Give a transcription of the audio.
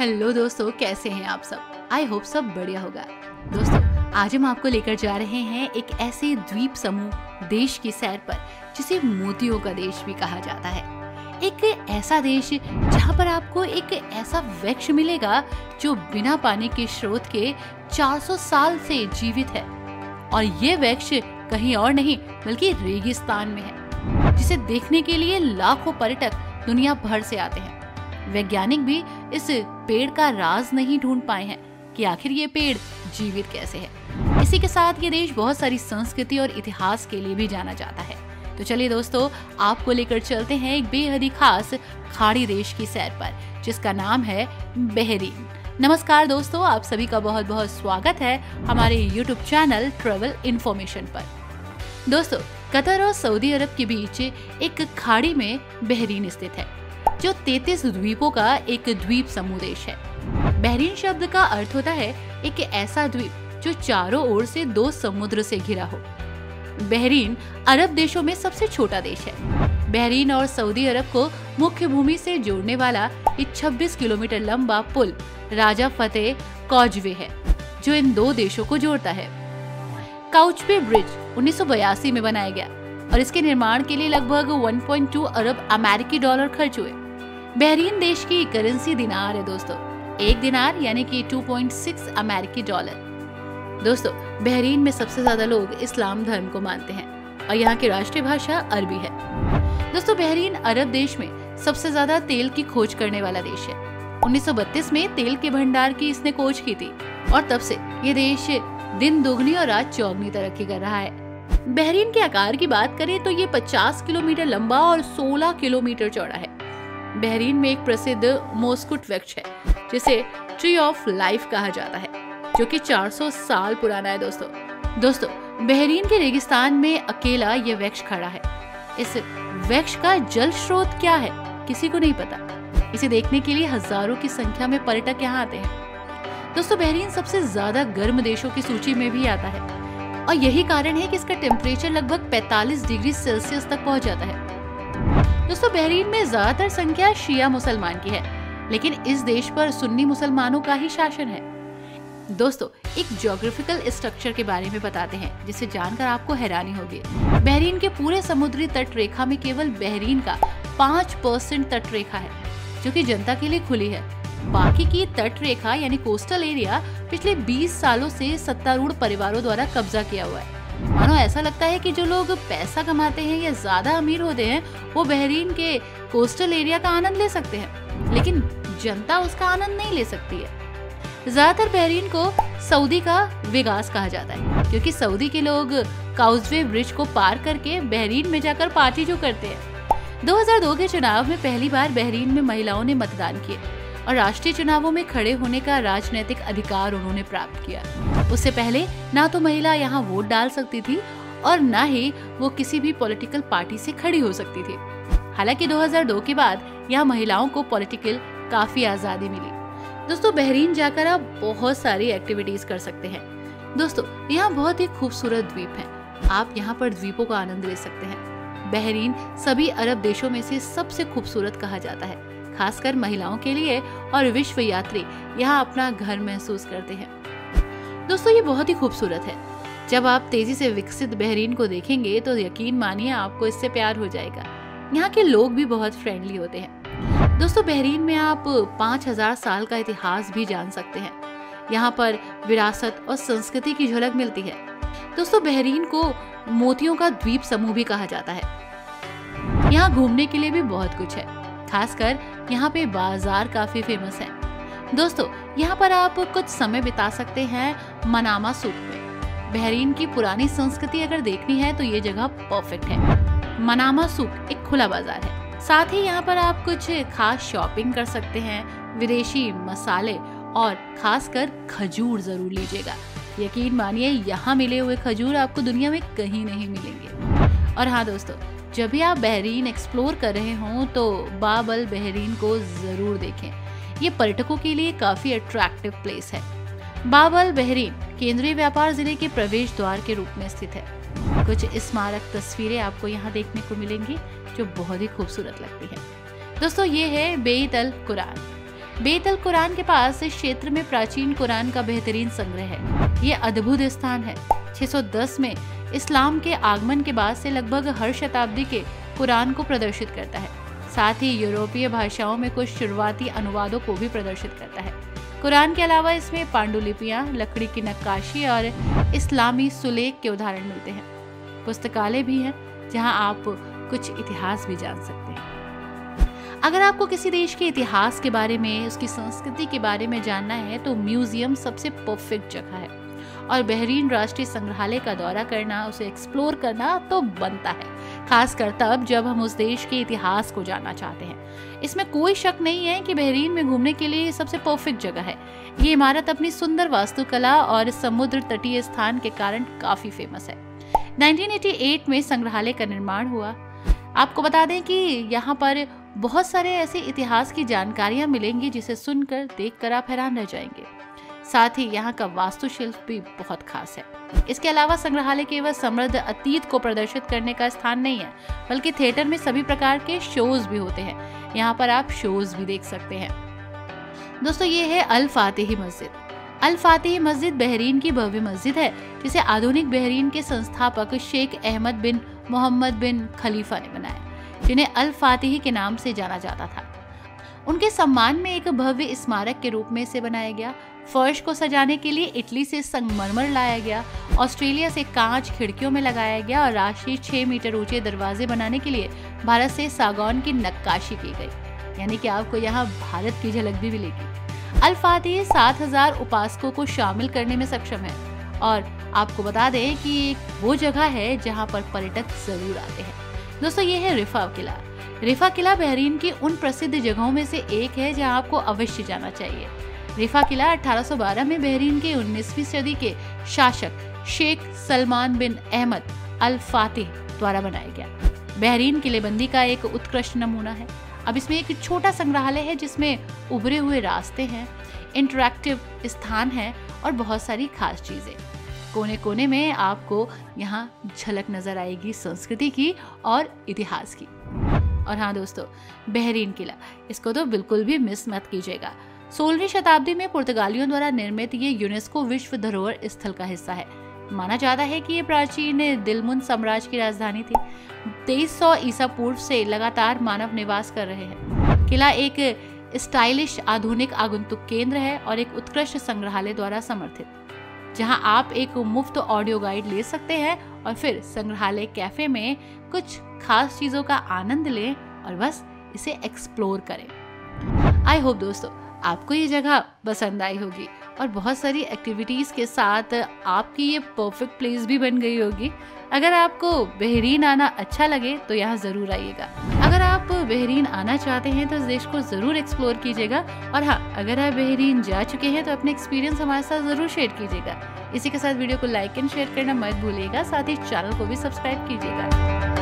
Hello दोस्तों, कैसे हैं आप सब? आई होप सब बढ़िया होगा। दोस्तों, आज हम आपको लेकर जा रहे हैं एक ऐसे द्वीप समूह देश की सैर पर जिसे मोतियों का देश भी कहा जाता है। एक ऐसा देश जहां पर आपको एक ऐसा वृक्ष मिलेगा जो बिना पानी के स्रोत के 400 साल से जीवित है, और ये वृक्ष कहीं और नहीं बल्कि रेगिस्तान में है, जिसे देखने के लिए लाखों पर्यटक दुनिया भर से आते हैं। वैज्ञानिक भी इस पेड़ का राज नहीं ढूंढ पाए हैं कि आखिर ये पेड़ जीवित कैसे है। इसी के साथ ये देश बहुत सारी संस्कृति और इतिहास के लिए भी जाना जाता है। तो चलिए दोस्तों, आपको लेकर चलते हैं एक बेहद ही खास खाड़ी देश की सैर पर, जिसका नाम है बहरीन। नमस्कार दोस्तों, आप सभी का बहुत बहुत स्वागत है हमारे YouTube चैनल ट्रेवल इन्फॉर्मेशन पर। दोस्तों, कतर और सऊदी अरब के बीच एक खाड़ी में बहरीन स्थित है, जो 33 द्वीपों का एक द्वीप समूह देश है। बहरीन शब्द का अर्थ होता है एक ऐसा द्वीप जो चारों ओर से 2 समुद्र से घिरा हो। बहरीन अरब देशों में सबसे छोटा देश है। बहरीन और सऊदी अरब को मुख्य भूमि से जोड़ने वाला एक 26 किलोमीटर लंबा पुल राजा फतेह कॉजवे है, जो इन 2 देशों को जोड़ता है। काउचवे ब्रिज 1982 में बनाया गया और इसके निर्माण के लिए लगभग 1.2 अरब अमेरिकी डॉलर खर्च हुए। बहरीन देश की करेंसी दिनार है दोस्तों। एक दिनार यानी कि 2.6 अमेरिकी डॉलर। दोस्तों, बहरीन में सबसे ज्यादा लोग इस्लाम धर्म को मानते हैं और यहाँ की राष्ट्रीय भाषा अरबी है। दोस्तों, बहरीन अरब देश में सबसे ज्यादा तेल की खोज करने वाला देश है। 1932 में तेल के भंडार की इसने खोज की थी और तब से ये देश दिन दोगुनी और रात चौगुनी तरक्की कर रहा है। बहरीन के आकार की बात करें तो ये 50 किलोमीटर लंबा और 16 किलोमीटर चौड़ा है। बहरीन में एक प्रसिद्ध मोस्कुट वृक्ष है जिसे ट्री ऑफ लाइफ कहा जाता है, जो कि 400 साल पुराना है। दोस्तों, बहरीन के रेगिस्तान में अकेला ये वृक्ष खड़ा है। इस वृक्ष का जल स्रोत क्या है किसी को नहीं पता। इसे देखने के लिए हजारों की संख्या में पर्यटक यहाँ आते हैं। दोस्तों, बहरीन सबसे ज्यादा गर्म देशों की सूची में भी आता है और यही कारण है कि इसका टेम्परेचर लगभग 45 डिग्री सेल्सियस तक पहुंच जाता है। दोस्तों, बहरीन में ज्यादातर संख्या शिया मुसलमान की है, लेकिन इस देश पर सुन्नी मुसलमानों का ही शासन है। दोस्तों, एक ज्योग्राफिकल स्ट्रक्चर के बारे में बताते हैं जिसे जानकर आपको हैरानी होगी। बहरीन के पूरे समुद्री तट रेखा में केवल बहरीन का 5% तट रेखा है, जो कि जनता के लिए खुली है। बाकी की तट रेखा यानी कोस्टल एरिया पिछले 20 सालों से सत्तारूढ़ परिवारों द्वारा कब्जा किया हुआ है। मानो ऐसा लगता है कि जो लोग पैसा कमाते हैं या ज्यादा अमीर होते हैं वो बहरीन के कोस्टल एरिया का आनंद ले सकते हैं, लेकिन जनता उसका आनंद नहीं ले सकती है। ज्यादातर बहरीन को सऊदी का वेगास कहा जाता है, क्योंकि सऊदी के लोग काउचवे ब्रिज को पार करके बहरीन में जाकर पार्टी जो करते हैं। 2002 के चुनाव में पहली बार बहरीन में महिलाओं ने मतदान किए और राष्ट्रीय चुनावों में खड़े होने का राजनीतिक अधिकार उन्होंने प्राप्त किया। उससे पहले ना तो महिला यहाँ वोट डाल सकती थी और ना ही वो किसी भी पॉलिटिकल पार्टी से खड़ी हो सकती थी। हालांकि 2002 के बाद यहाँ महिलाओं को पॉलिटिकल काफी आजादी मिली। दोस्तों, बहरीन जाकर आप बहुत सारी एक्टिविटीज कर सकते हैं। दोस्तों, यहाँ बहुत ही खूबसूरत द्वीप हैं। आप यहाँ पर द्वीपों का आनंद ले सकते हैं। बहरीन सभी अरब देशों में से सबसे खूबसूरत कहा जाता है, खासकर महिलाओं के लिए, और विश्व यात्री यहाँ अपना घर महसूस करते हैं। दोस्तों, ये बहुत ही खूबसूरत है। जब आप तेजी से विकसित बहरीन को देखेंगे तो यकीन मानिए आपको इससे प्यार हो जाएगा। यहाँ के लोग भी बहुत फ्रेंडली होते हैं। दोस्तों, बहरीन में आप 5000 साल का इतिहास भी जान सकते हैं। यहाँ पर विरासत और संस्कृति की झलक मिलती है। दोस्तों, बहरीन को मोतियों का द्वीप समूह भी कहा जाता है। यहाँ घूमने के लिए भी बहुत कुछ है, खासकर यहाँ पे बाजार काफी फेमस है। दोस्तों, यहाँ पर आप कुछ समय बिता सकते हैं मनामा सूक में। बहरीन की पुरानी संस्कृति अगर देखनी है तो ये जगह परफेक्ट है। मनामा सूक एक खुला बाजार है। साथ ही यहाँ पर आप कुछ खास शॉपिंग कर सकते हैं। विदेशी मसाले और खासकर खजूर जरूर लीजिएगा। यकीन मानिए यहाँ मिले हुए खजूर आपको दुनिया में कहीं नहीं मिलेंगे। और हाँ दोस्तों, जब भी आप बहरीन एक्सप्लोर कर रहे हों तो बाब अल बहरीन को जरूर देखें। ये पर्यटकों के लिए काफी अट्रैक्टिव प्लेस है। बाब अल बहरीन केंद्रीय व्यापार जिले के प्रवेश द्वार के रूप में स्थित है। कुछ स्मारक तस्वीरें आपको यहाँ देखने को मिलेंगी जो बहुत ही खूबसूरत लगती है। दोस्तों, ये है बेत अल कुरान। बेत अल कुरान के पास इस क्षेत्र में प्राचीन कुरान का बेहतरीन संग्रह है। ये अद्भुत स्थान है। 610 में इस्लाम के आगमन के बाद से लगभग हर शताब्दी के कुरान को प्रदर्शित करता है। साथ ही यूरोपीय भाषाओं में कुछ शुरुआती अनुवादों को भी प्रदर्शित करता है। कुरान के अलावा इसमें पांडुलिपियां, लकड़ी की नक्काशी और इस्लामी सुलेख के उदाहरण मिलते हैं। पुस्तकालय भी है जहां आप कुछ इतिहास भी जान सकते हैं। अगर आपको किसी देश के इतिहास के बारे में, उसकी संस्कृति के बारे में जानना है तो म्यूजियम सबसे परफेक्ट जगह है। और बहरीन राष्ट्रीय संग्रहालय का दौरा करना, उसे एक्सप्लोर करना तो बनता है, खासकर तब जब हम उस देश के इतिहास को जानना चाहते हैं। इसमें कोई शक नहीं है कि बहरीन में घूमने के लिए सबसे परफेक्ट जगह है। ये इमारत अपनी सुंदर वास्तुकला और समुद्र तटीय स्थान के कारण काफी फेमस है। 1988 में संग्रहालय का निर्माण हुआ। आपको बता दें कि यहाँ पर बहुत सारे ऐसे इतिहास की जानकारियां मिलेंगी जिसे सुनकर, देखकर आप हैरान रह जाएंगे। साथ ही यहाँ का वास्तुशिल्प भी बहुत खास है। इसके अलावा संग्रहालय केवल समृद्ध अतीत को प्रदर्शित करने का स्थान नहीं है, बल्कि थिएटर में सभी प्रकार के शोज भी होते हैं। यहाँ पर आप शोज भी देख सकते हैं। दोस्तों, ये है अल फातिही मस्जिद। अल फातिही मस्जिद बहरीन की भव्य मस्जिद है जिसे आधुनिक बहरीन के संस्थापक शेख अहमद बिन मोहम्मद बिन खलीफा ने बनाया, जिन्हें अल फातिही के नाम से जाना जाता था। उनके सम्मान में एक भव्य स्मारक के रूप में इसे बनाया गया। फर्श को सजाने के लिए इटली से संगमरमर लाया गया, ऑस्ट्रेलिया से कांच खिड़कियों में लगाया गया और राशि 6 मीटर ऊंचे दरवाजे बनाने के लिए भारत से सागौन की नक्काशी की गई। यानी कि आपको यहाँ भारत की झलक भी मिलेगी। अल फातिही 7000 उपासकों को शामिल करने में सक्षम है और आपको बता दें कि वो जगह है जहाँ पर पर्यटक जरूर आते हैं। दोस्तों, ये है रिफा किला। रिफा किला बहरीन की उन प्रसिद्ध जगहों में से एक है जहाँ आपको अवश्य जाना चाहिए। रिफा किला 1812 में बहरीन के 19वीं सदी के शासक शेख सलमान बिन अहमद अल फातिह द्वारा बनाया गया। बहरीन किलेबंदी का एक उत्कृष्ट नमूना है। अब इसमें एक छोटा संग्रहालय है जिसमें उभरे हुए रास्ते हैं, इंटरैक्टिव स्थान है और बहुत सारी खास चीजें। कोने कोने में आपको यहाँ झलक नजर आएगी संस्कृति की और इतिहास की। और हाँ दोस्तों, बहरीन किला, इसको तो बिल्कुल भी मिस मत कीजिएगा। 16वीं शताब्दी में पुर्तगालियों द्वारा निर्मित ये यूनेस्को विश्व धरोहर स्थल का हिस्सा है। माना जाता है कि ये प्राचीन दिलमुन साम्राज्य की राजधानी थी। 2300 ईसा पूर्व से लगातार मानव निवास कर रहे हैं। किला एक स्टाइलिश आधुनिक आगंतुक केंद्र है और एक उत्कृष्ट संग्रहालय द्वारा समर्थित, जहां आप एक मुफ्त ऑडियो गाइड ले सकते हैं और फिर संग्रहालय कैफे में कुछ खास चीजों का आनंद लें और बस इसे एक्सप्लोर करें। आई होप दोस्तों आपको ये जगह पसंद आई होगी और बहुत सारी एक्टिविटीज के साथ आपकी ये परफेक्ट प्लेस भी बन गई होगी। अगर आपको बहरीन आना अच्छा लगे तो यहाँ जरूर आइएगा। अगर आप बहरीन आना चाहते हैं तो इस देश को जरूर एक्सप्लोर कीजिएगा। और हाँ, अगर आप बहरीन जा चुके हैं तो अपने एक्सपीरियंस हमारे साथ जरूर शेयर कीजिएगा। इसी के साथ वीडियो को लाइक एंड शेयर करना मत भूलिएगा। साथ ही चैनल को भी सब्सक्राइब कीजिएगा।